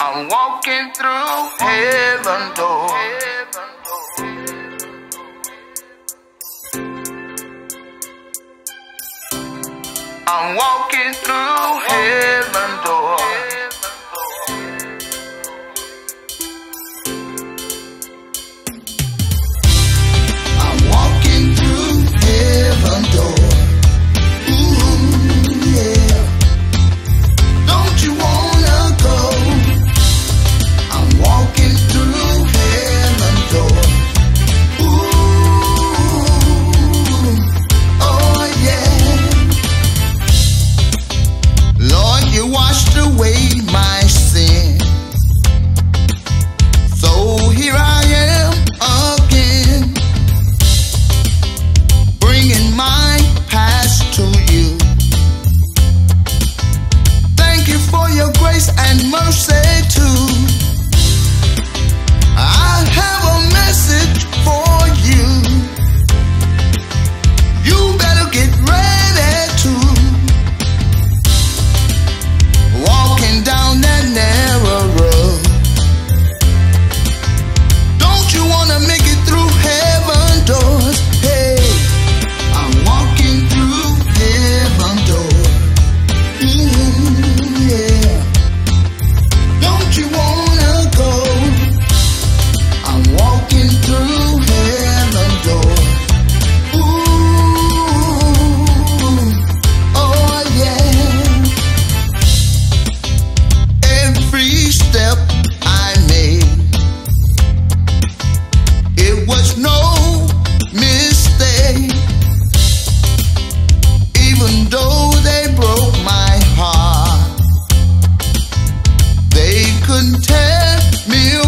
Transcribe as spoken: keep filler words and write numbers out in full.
I'm walking through heaven door. I'm walking through heaven door. I'm walking through heaven door. Ooh, yeah. Don't you wanna go? I'm walking through heaven door. Ooh, oh yeah. Lord, you washed away my sin. So here I am again, bringing my past to you. Thank you for your grace and mercy too. I have a message for you. You better get ready to walking down that narrow road. Don't you wanna make it through heaven doors? Hey, I'm walking through heaven doors. Mm, yeah. Don't you wanna go? I'm walking through heaven doors. Ooh, oh yeah. Every step I made, it was no mistake. Even though they broke my heart, they couldn't tear me